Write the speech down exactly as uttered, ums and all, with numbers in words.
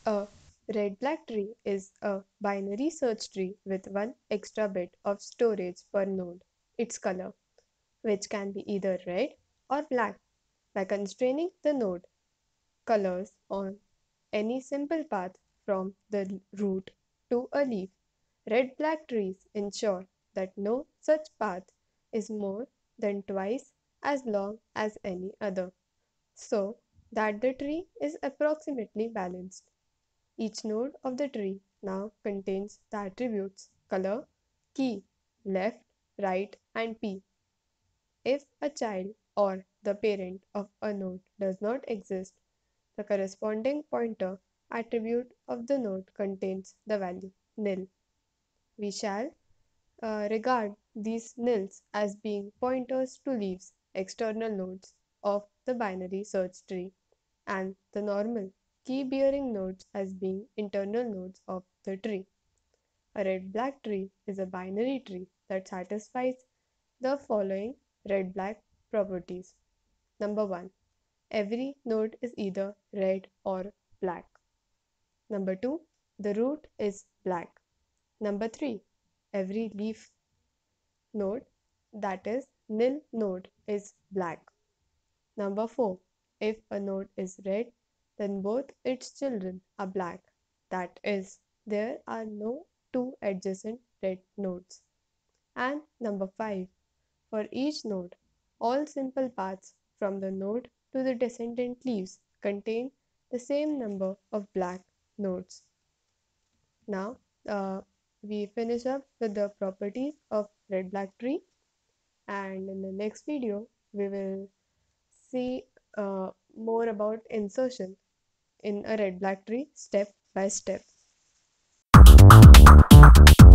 A red-black tree is a binary search tree with one extra bit of storage per node, its color, which can be either red or black. By constraining the node colors on any simple path from the root to a leaf, red-black trees ensure that no such path is more than twice as long as any other, so that the tree is approximately balanced. Each node of the tree now contains the attributes color, key, left, right, and p. If a child or the parent of a node does not exist, the corresponding pointer attribute of the node contains the value nil. We shall uh, regard these nils as being pointers to leaves, external nodes of the binary search tree, and the normal key-bearing nodes as being internal nodes of the tree. A red-black tree is a binary tree that satisfies the following red-black properties. Number one, every node is either red or black. Number two, the root is black. Number three, every leaf node, that is nil node, is black. Number four, if a node is red, then both its children are black. That is, there are no two adjacent red nodes. And number five, for each node, all simple paths from the node to the descendant leaves contain the same number of black nodes. Now, uh, we finish up with the properties of red-black tree, and in the next video, we will see uh, more about insertion in a red-black tree step by step.